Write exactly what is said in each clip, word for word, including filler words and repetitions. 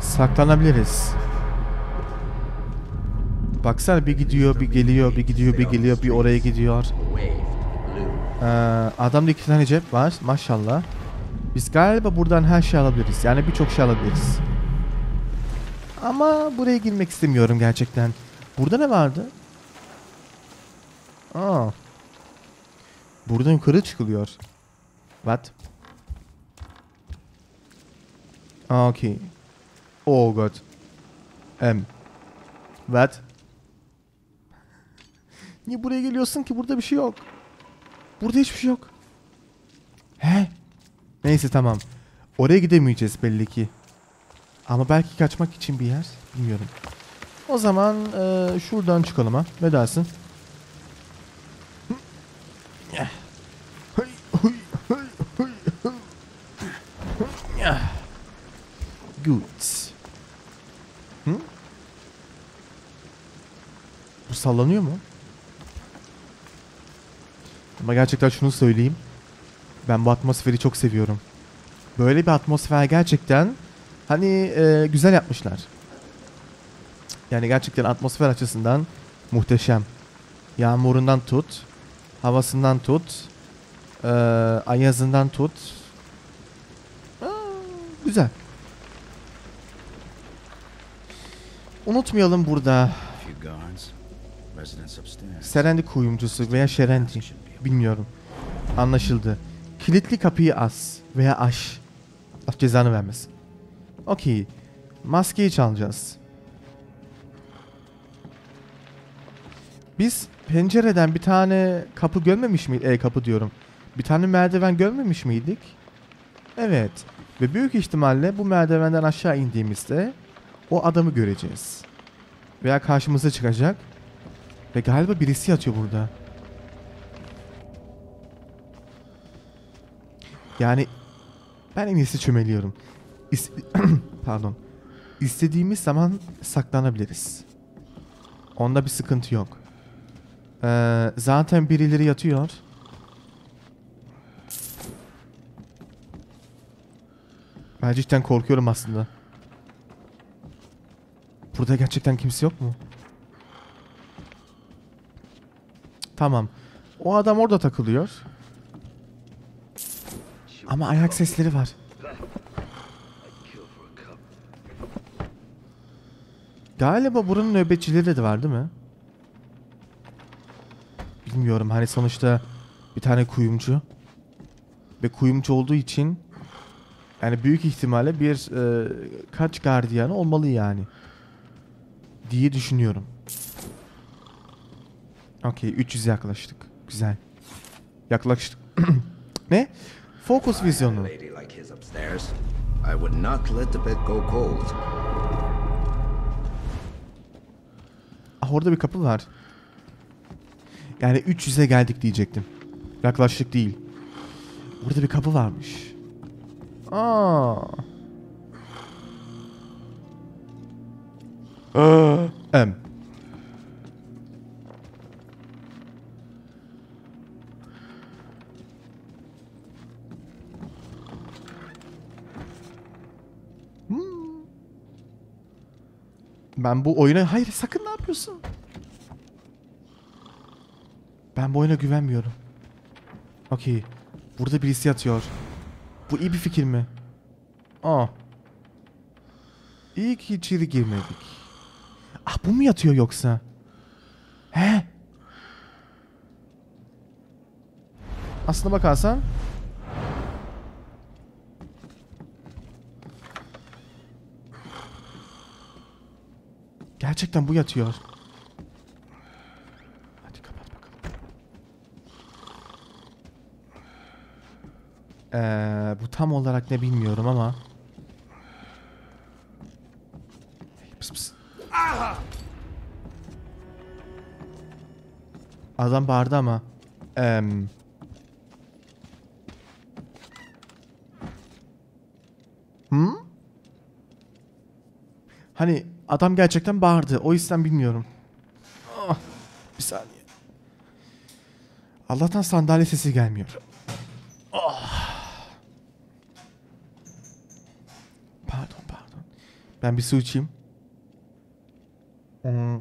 Saklanabiliriz. Baksana bir gidiyor, bir geliyor, bir gidiyor, bir geliyor, bir oraya gidiyor. Ee, adamda iki tane cep var maşallah. Biz galiba buradan her şey alabiliriz. Yani birçok şey alabiliriz. Ama buraya girmek istemiyorum gerçekten. Burada ne vardı? Aa. Buradan yukarı çıkılıyor. What? Okay. Oh god. Em. What? Niye buraya geliyorsun ki? Burada bir şey yok. Burada hiçbir şey yok. He? Neyse tamam. Oraya gidemeyeceğiz belli ki. Ama belki kaçmak için bir yer. Bilmiyorum. O zaman e, şuradan çıkalım ha. Ne dersin? Good. Hı? Bu sallanıyor mu? Ama gerçekten şunu söyleyeyim. Ben bu atmosferi çok seviyorum. Böyle bir atmosfer gerçekten hani e, güzel yapmışlar. Yani gerçekten atmosfer açısından muhteşem. Yağmurundan tut, havasından tut, e, ayazından tut. Aa, güzel. Unutmayalım burada. Serendi kuyumcusu veya Şerendi. Bilmiyorum. Anlaşıldı. Kilitli kapıyı as veya aş. Allah cezanı vermesin. Okey. Maskeyi çalacağız. Biz pencereden bir tane kapı görmemiş miydik? E kapı diyorum. Bir tane merdiven görmemiş miydik? Evet. Ve büyük ihtimalle bu merdivenden aşağı indiğimizde o adamı göreceğiz. Veya karşımıza çıkacak. Ve galiba birisi yatıyor burada. Yani ben en iyisi çömeliyorum. İs Pardon. İstediğimiz zaman saklanabiliriz. Onda bir sıkıntı yok. Ee, zaten birileri yatıyor. Ben cidden korkuyorum aslında. Burada gerçekten kimse yok mu? Tamam. O adam orada takılıyor. Ama ayak sesleri var. Galiba buranın nöbetçileri de var değil mi? Bilmiyorum, hani sonuçta bir tane kuyumcu. Ve kuyumcu olduğu için yani büyük ihtimalle bir e, kaç gardiyanı olmalı yani. Diye düşünüyorum. Okey, üç yüze yaklaştık. Güzel. Yaklaştık. Ne? Focus vizyonu. Ah, orada bir kapı var. Yani üç yüze geldik diyecektim. Yaklaştık değil. Burada bir kapı varmış. Aa. Aa. Em. Hmm. Ben bu oyuna... Hayır, sakın, ne yapıyorsun? Ben bu oyuna güvenmiyorum. Okey. Burada birisi yatıyor. Bu iyi bir fikir mi? Aa. İyi ki içeri girmedik. Ah, bu mu yatıyor yoksa? He? Aslına bakarsan. Gerçekten bu yatıyor. Hadi kapat bakalım. Ee, bu tam olarak ne bilmiyorum ama. Pıs pıs. Adam bağırdı ama. Eee... Hmm? Hani adam gerçekten bağırdı. O yüzden bilmiyorum. Oh, bir saniye. Allah'tan sandalye sesi gelmiyor. Oh. Pardon pardon. Ben bir su içeyim. Hmm.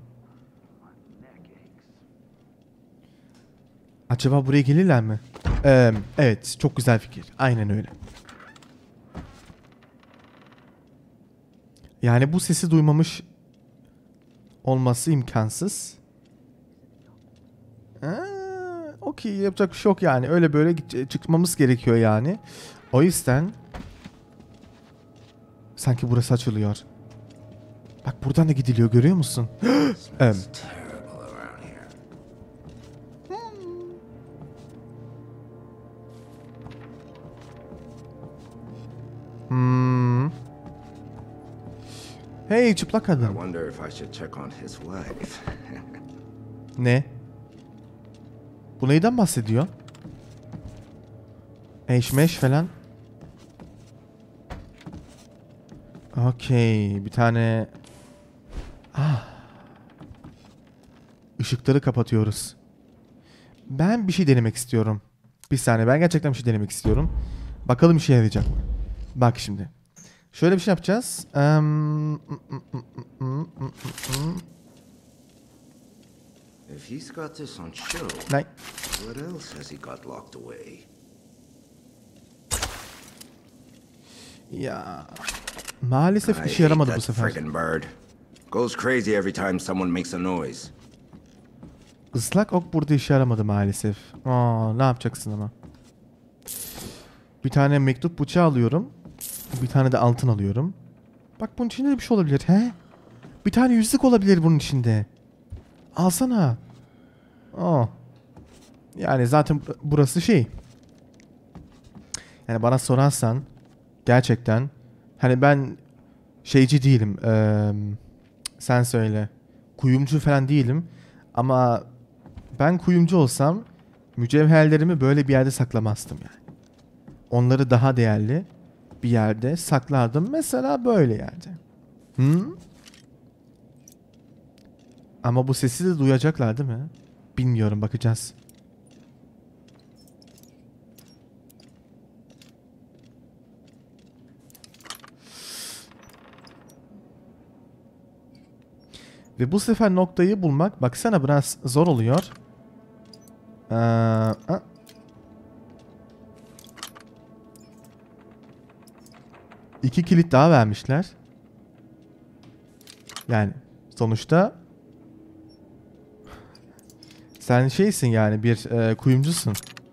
Acaba buraya gelirler mi? Ee, evet, çok güzel fikir. Aynen öyle. Yani bu sesi duymamış olması imkansız. Ee, Okey, yapacak bir şey yok yani. Öyle böyle çıkmamız gerekiyor yani. O yüzden sanki burası açılıyor. Bak buradan da gidiliyor, görüyor musun? em. Hmm. Hey çıplak kadın. Ne? Bu neyden bahsediyor? Eşmeş falan. Okey, bir tane. Ah. Işıkları kapatıyoruz. Ben bir şey denemek istiyorum. Bir saniye, ben gerçekten bir şey denemek istiyorum. Bakalım işe yarayacak mı? Bak şimdi. Şöyle bir şey yapacağız. Um, If he's got this on show, ne? what else has he got locked away? Ya. Maalesef işe yaramadı bu sefer. Friggin' bird. Goes crazy every time someone makes a noise. Islak ok burada işe yaramadı maalesef. Aa, ne yapacaksın ama? Bir tane mektup bıçağı alıyorum. Bir tane de altın alıyorum. Bak bunun içinde de bir şey olabilir. He? Bir tane yüzük olabilir bunun içinde. Alsana. Aa. Yani zaten burası şey. Yani bana sorarsan gerçekten hani ben şeyci değilim. Ee, sen söyle. Kuyumcu falan değilim. Ama ben kuyumcu olsam mücevherlerimi böyle bir yerde saklamazdım yani. Onları daha değerli bir yerde saklardım. Mesela böyle yerde. Hı? Ama bu sesi de duyacaklar değil mi? Bilmiyorum, bakacağız. Ve bu sefer noktayı bulmak baksana biraz zor oluyor. Ee, a- İki kilit daha vermişler. Yani sonuçta sen şeysin yani bir e, kuyumcusun.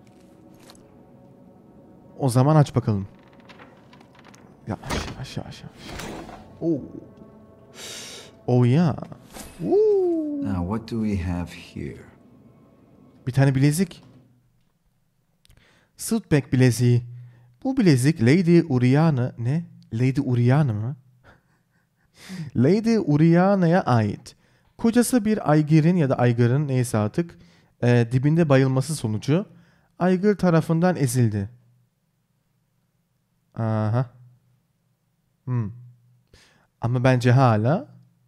O zaman aç bakalım. Yavaş yavaş yavaş yavaş. Oh. Oh ya. Yeah. Now what do we have here? Bir tane bilezik. Sudbek bileziği. Bu bilezik Lady Uriana ne? Lady Uriana mı? Lady Uriana'ya ait. Kocası bir aygirin ya da aygırın neyse artık e, dibinde bayılması sonucu aygır tarafından ezildi. Aha. Hmm. Ama bence hala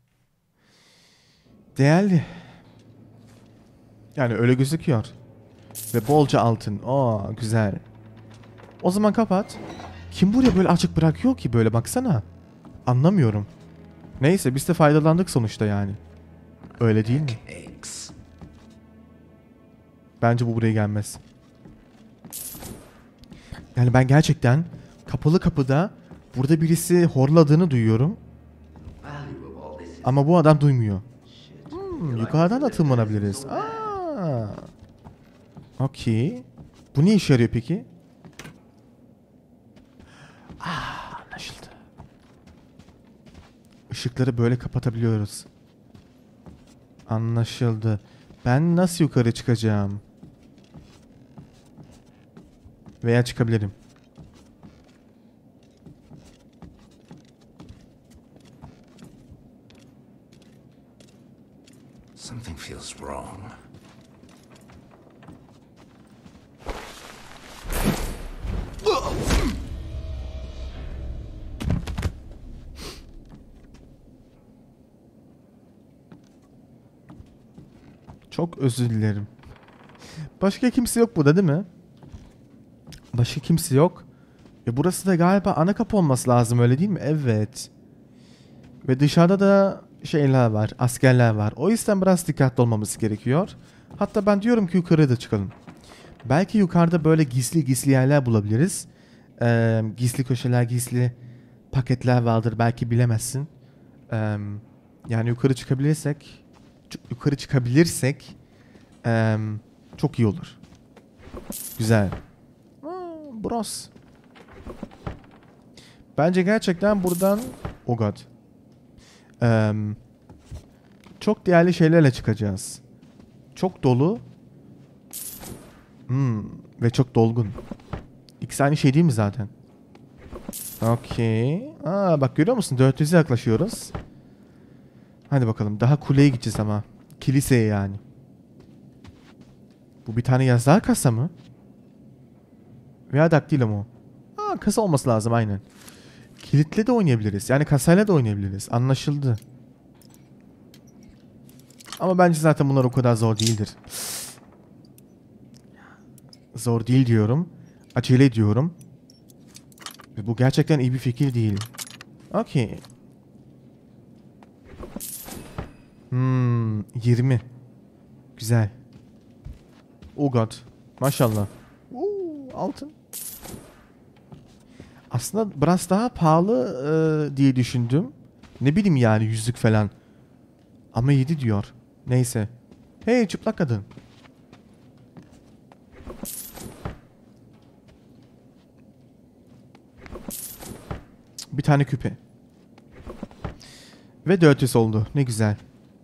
değerli. Yani öyle gözüküyor. Ve bolca altın. Aa güzel. O zaman kapat. Kim buraya böyle açık bırakıyor ki böyle, baksana. Anlamıyorum. Neyse biz de faydalandık sonuçta yani. Öyle değil mi? Bence bu buraya gelmez. Yani ben gerçekten kapalı kapıda burada birisi horladığını duyuyorum. Ama bu adam duymuyor. Hmm, yukarıdan da tırmanabiliriz. Aa. Okey. Bu ne işe yarıyor peki? Aa, anlaşıldı. Işıkları böyle kapatabiliyoruz. Anlaşıldı. Ben nasıl yukarı çıkacağım? Veya çıkabilirim. Something feels wrong. Çok özür dilerim. Başka kimse yok burada değil mi? Başka kimse yok. Ve burası da galiba ana kapı olması lazım, öyle değil mi? Evet. Ve dışarıda da şeyler var, askerler var. O yüzden biraz dikkatli olmamız gerekiyor. Hatta ben diyorum ki yukarıya da çıkalım. Belki yukarıda böyle gizli gizli yerler bulabiliriz. Ee, gizli köşeler, gizli paketler vardır. Belki bilemezsin. Ee, yani yukarı çıkabilirsek, yukarı çıkabilirsek ee, çok iyi olur. Güzel. Aa, bros. Bence gerçekten buradan, oh god. Ee, çok değerli şeylerle çıkacağız. Çok dolu. Hmm, ve çok dolgun. İkisi aynı şey değil mi zaten? Okey. Aa, bak görüyor musun? dört yüze yaklaşıyoruz. Hadi bakalım. Daha kuleye gideceğiz ama. Kiliseye yani. Bu bir tane yazar kasa mı? Veya daktilo mu? Aa, kasa olması lazım aynen. Kilitle de oynayabiliriz. Yani kasayla da oynayabiliriz. Anlaşıldı. Ama bence zaten bunlar o kadar zor değildir. Zor değil diyorum. Acele ediyorum. Ve bu gerçekten iyi bir fikir değil. Okey. Hmm, yirmi. Güzel. Oh god. Maşallah. Oo, altın. Aslında biraz daha pahalı e, diye düşündüm. Ne bileyim yani yüzlük falan. Ama yedi diyor. Neyse. Hey çıplak kadın. Bir tane küpe. Ve dört yüz oldu. Ne güzel.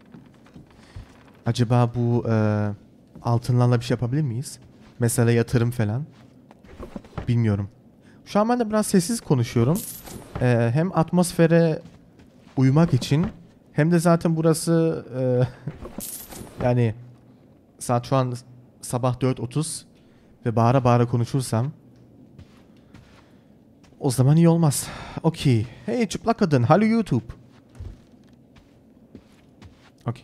Acaba bu e, altınlarla bir şey yapabilir miyiz? Mesela yatırım falan. Bilmiyorum. Şu an ben de biraz sessiz konuşuyorum. E, hem atmosfere uyumak için hem de zaten burası e, yani saat şu an sabah dört otuz ve bağıra bağıra konuşursam o zaman iyi olmaz. Okey. Hey çıplak kadın. Hello YouTube. Okey.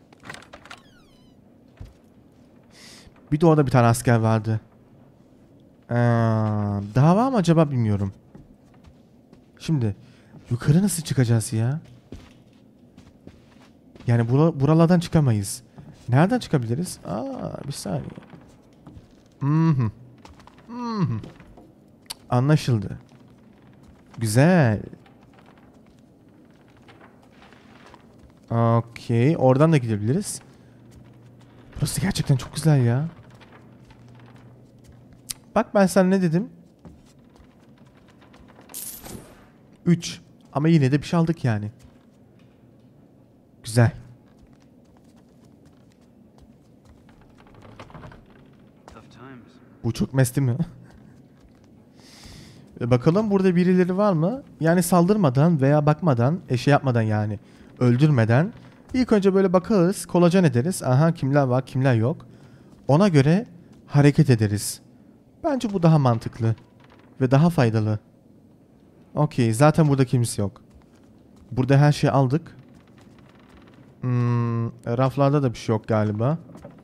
Bir de orada bir tane asker vardı. Ee, daha var mı acaba bilmiyorum. Şimdi yukarı nasıl çıkacağız ya? Yani bura, buralardan çıkamayız. Nereden çıkabiliriz? Aa, bir saniye. Mhm. Mhm. Anlaşıldı. Güzel. Okey. Oradan da gidebiliriz. Burası gerçekten çok güzel ya. Bak ben sana ne dedim? üç. Ama yine de bir şey aldık yani. Güzel. Bu çok mesti mi? Bakalım burada birileri var mı? Yani saldırmadan veya bakmadan, e şey yapmadan yani öldürmeden ilk önce böyle bakarız, kolacan ederiz. Aha kimler var, kimler yok. Ona göre hareket ederiz. Bence bu daha mantıklı ve daha faydalı. Okey, zaten burada kimse yok. Burada her şeyi aldık. Hmm, raflarda da bir şey yok galiba.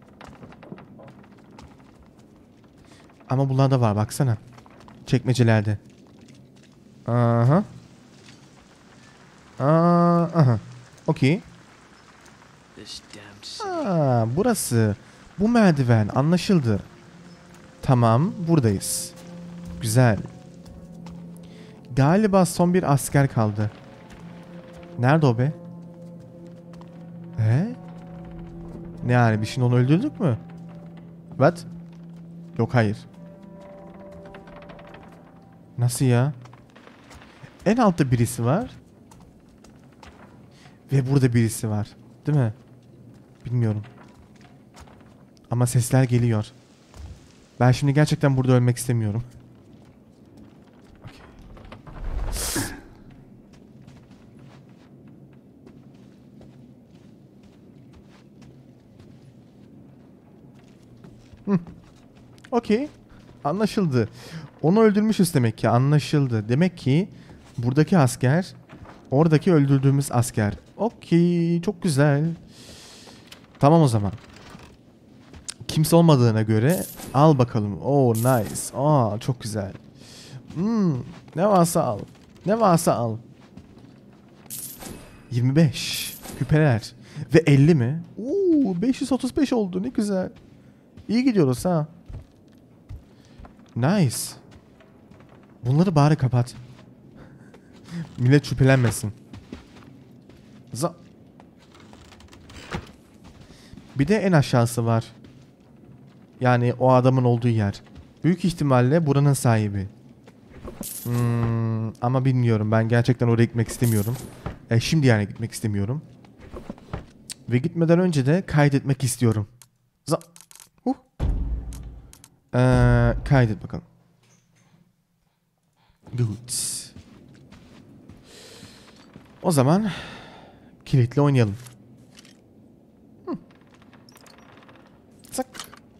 Ama bunlarda var baksana. Çekmecelerde. Aha. Aa, aha. Okey. Aa, burası. Bu merdiven anlaşıldı. Tamam, buradayız. Güzel. Galiba son bir asker kaldı. Nerede o be? He? Ne yani, bir şey onu öldürdük mü? What? Yok, hayır. Nasıl ya? En altta birisi var. Ve burada birisi var. Değil mi? Bilmiyorum. Ama sesler geliyor. Ben şimdi gerçekten burada ölmek istemiyorum. Okay. Okey. Anlaşıldı. Onu öldürmüşüz demek ki. Anlaşıldı. Demek ki buradaki asker oradaki öldürdüğümüz asker. Okey. Çok güzel. Tamam o zaman. Kimse olmadığına göre al bakalım. Oh nice. Aa çok güzel. Hmm, ne varsa al. Ne varsa al. yirmi beş küpeler ve elli mi? Oo, beş yüz otuz beş oldu, ne güzel. İyi gidiyoruz ha. Nice. Bunları bari kapat. Millet şüphelenmesin. Za Bir de en aşağısı var. Yani o adamın olduğu yer. Büyük ihtimalle buranın sahibi. Hmm, ama bilmiyorum. Ben gerçekten oraya gitmek istemiyorum. E, şimdi yani gitmek istemiyorum. Ve gitmeden önce de kaydetmek istiyorum. Za huh. Ee, kaydet bakalım. Good. O zaman kilitle oynayalım. Hmm. Sak.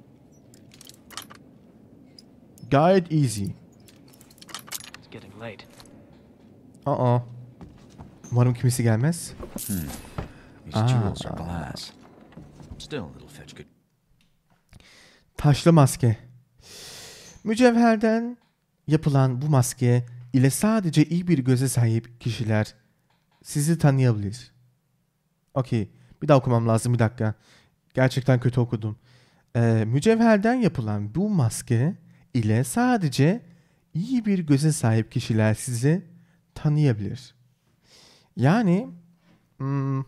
Gayet easy. It's getting late. Aa. Umarım kimisi gelmez. These Ah. jewels are glass. Still, it'll fetch good. Taşlı maske. Mücevherden yapılan bu maske ile sadece iyi bir göze sahip kişiler sizi tanıyabilir. Okey. Bir daha okumam lazım, bir dakika. Gerçekten kötü okudum. Ee, mücevherden yapılan bu maske ile sadece iyi bir göze sahip kişiler sizi tanıyabilir. Yani hmm,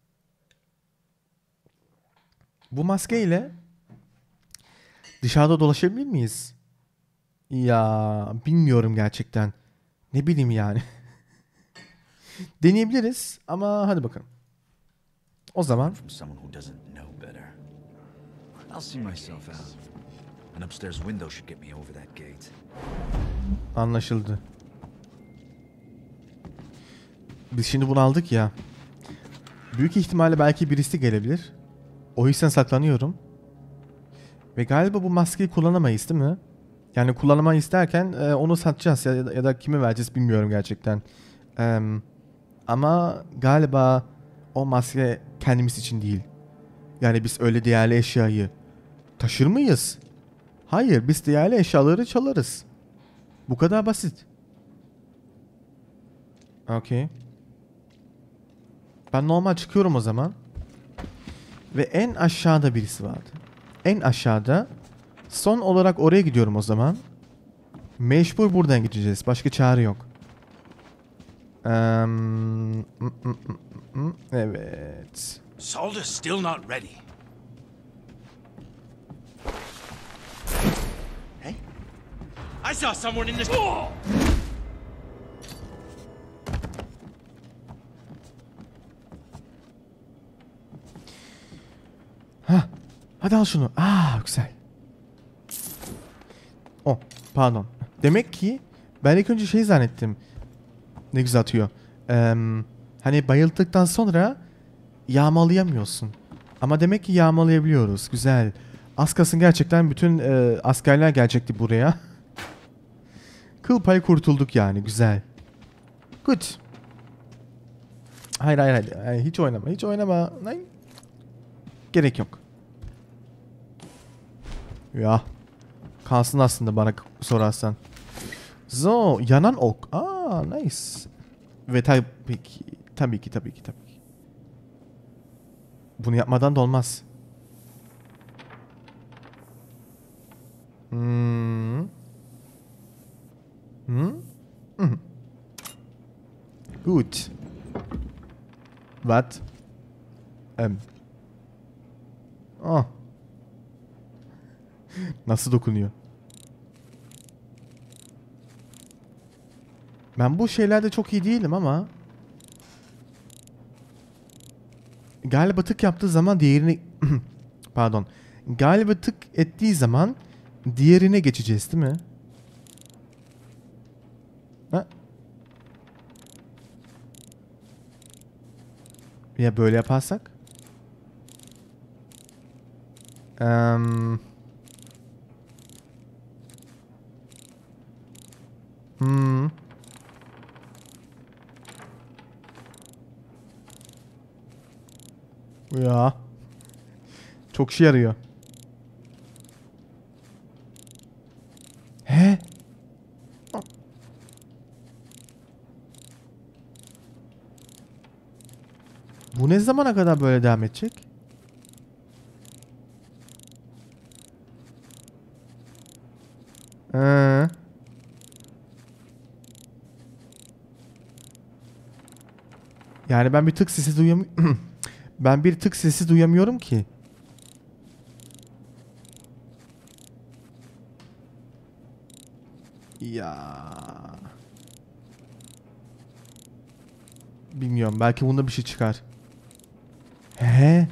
bu maske ile dışarıda dolaşabilir miyiz? Ya bilmiyorum gerçekten. Ne bileyim yani. Deneyebiliriz ama hadi bakalım. O zaman From someone who doesn't know better. I'll see myself out. An upstairs window should get me over that gate. anlaşıldı. Biz şimdi bunu aldık ya. Büyük ihtimalle belki birisi gelebilir. O yüzden saklanıyorum. Ve galiba bu maskeyi kullanamayız değil mi? Yani kullanamayız derken e, onu satacağız ya, ya, da, ya da kime vereceğiz bilmiyorum gerçekten. E, ama galiba o maske kendimiz için değil. Yani biz öyle değerli eşyayı taşır mıyız? Hayır, biz değerli eşyaları çalarız. Bu kadar basit. Okey. Ben normal çıkıyorum o zaman. Ve en aşağıda birisi vardı. En aşağıda. Son olarak oraya gidiyorum o zaman. Mecbur buradan gideceğiz. Başka çare yok. Um, evet. Solder's still not ready. Hey? I saw someone in this. Hah. Hadi al şunu. Aa, güzel. Oh, pardon. Demek ki ben ilk önce şey zannettim. Ne güzel atıyor. Ee, hani bayıldıktan sonra yağmalayamıyorsun. Ama demek ki yağmalayabiliyoruz. Güzel. Az kalsın gerçekten bütün e, askerler gelecekti buraya. Kıl payı kurtulduk yani. Güzel. Good. Hayır hayır hayır. Hayır, hiç oynama. Hiç oynama. Hayır. Gerek yok. Ya. Kalsın aslında bana sorarsan. So, yanan ok. Aa, nice. Ve tabii ki, tabii ki, tabii ki, tabii ki. Bunu yapmadan da olmaz. Hmm. Hmm. Hmm. Good. What? Um. Oh. Nasıl dokunuyor? Ben bu şeylerde çok iyi değilim ama galiba tık yaptığı zaman diğerini pardon. Galiba tık ettiği zaman diğerine geçeceğiz değil mi? Ha? Ya böyle yaparsak? Um, hmm. Ya. Çok işe yarıyor. He? Bu ne zamana kadar böyle devam edecek? Ee. Yani ben bir tık sesi duyamıyorum. Ben bir tık sesi duyamıyorum ki. Ya. Bilmiyorum. Belki bunda bir şey çıkar. He?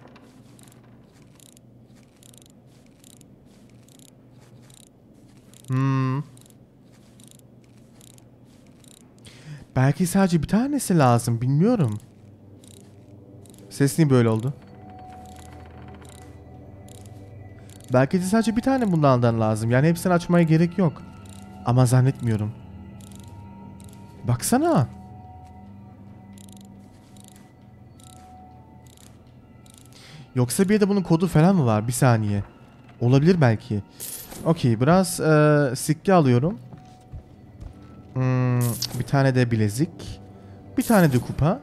Hmm. Belki sadece bir tanesi lazım. Bilmiyorum. Ses niye böyle oldu? Belki de sadece bir tane bundan lazım. Yani hepsini açmaya gerek yok. Ama zannetmiyorum. Baksana. Yoksa bir de bunun kodu falan mı var? Bir saniye. Olabilir belki. Okey. Biraz e, sikke alıyorum. Hmm, bir tane de bilezik. Bir tane de kupa.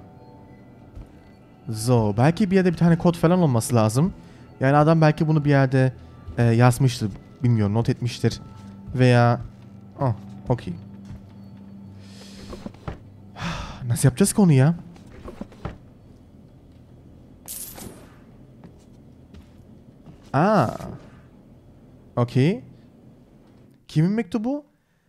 Zo. Belki bir yerde bir tane kod falan olması lazım. Yani adam belki bunu bir yerde e, yazmıştır. Bilmiyorum. Not etmiştir. Veya... Oh. Okey. Nasıl yapacağız ki onu ya? Aa. Okey. Kimin mektubu?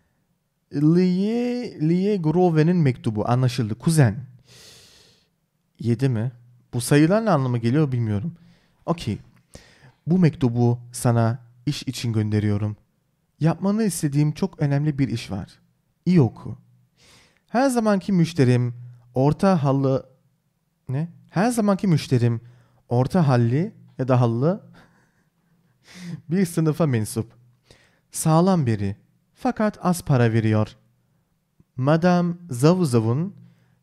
Lie, Lie Grove'nin mektubu. Anlaşıldı. Kuzen. Yedi mi? Bu sayılar ne anlamı geliyor bilmiyorum. Okey. Bu mektubu sana iş için gönderiyorum. Yapmanı istediğim çok önemli bir iş var. İyi oku. Her zamanki müşterim orta hallı... Ne? Her zamanki müşterim orta halli ya da hallı bir sınıfa mensup. Sağlam biri. Fakat az para veriyor. Madame Zavuzov'un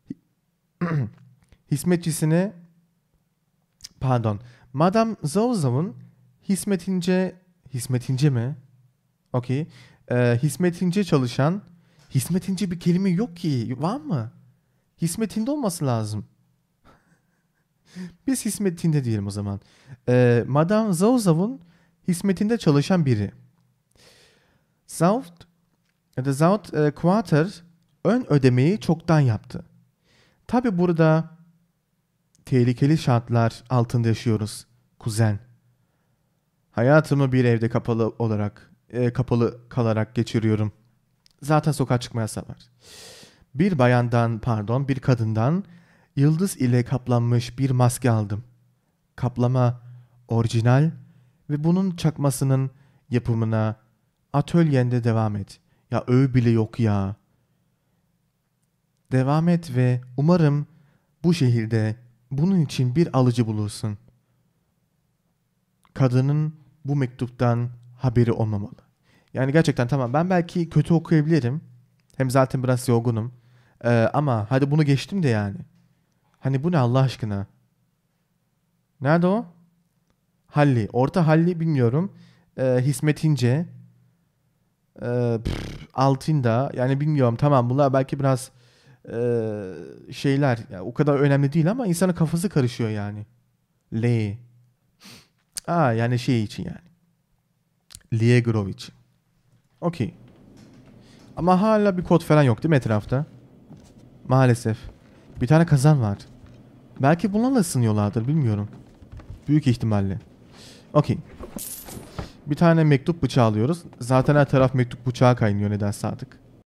hizmetçisine pardon. Madame Zavuzov'un hizmetince hizmetince mi? Okey. Ee, hizmetince çalışan hizmetince bir kelime yok ki. Var mı? Hizmetinde olması lazım. Biz hizmetinde diyelim o zaman. Ee, Madame Zavuzov'un hizmetinde çalışan biri. Zaut ya da Zaut e, Quarter ön ödemeyi çoktan yaptı. Tabi burada tehlikeli şartlar altında yaşıyoruz kuzen. Hayatımı bir evde kapalı olarak e, kapalı kalarak geçiriyorum. Zaten sokağa çıkma yasağı var. Bir bayandan pardon bir kadından yıldız ile kaplanmış bir maske aldım. Kaplama orijinal ve bunun çakmasının yapımına atölyende devam et. Ya öyle bile yok ya. Devam et ve umarım bu şehirde bunun için bir alıcı bulursun. Kadının bu mektuptan haberi olmamalı. Yani gerçekten tamam ben belki kötü okuyabilirim. Hem zaten biraz yorgunum. Ee, ama hadi bunu geçtim de yani. Hani bu ne Allah aşkına? Nerede o? Halli. Orta halli bilmiyorum. Ee, hizmetince. Ee, pff, altında. Yani bilmiyorum. Tamam bunlar belki biraz e, şeyler. Yani o kadar önemli değil ama insanın kafası karışıyor yani. L. Aa yani şey için yani. Liegrov için. Okey. Ama hala bir kod falan yok değil mi etrafta? Maalesef. Bir tane kazan var. Belki bunlarla ısınıyorlardır bilmiyorum. Büyük ihtimalle. Okey. Bir tane mektup bıçağı alıyoruz. Zaten her taraf mektup bıçağı kaynıyor nedense artık.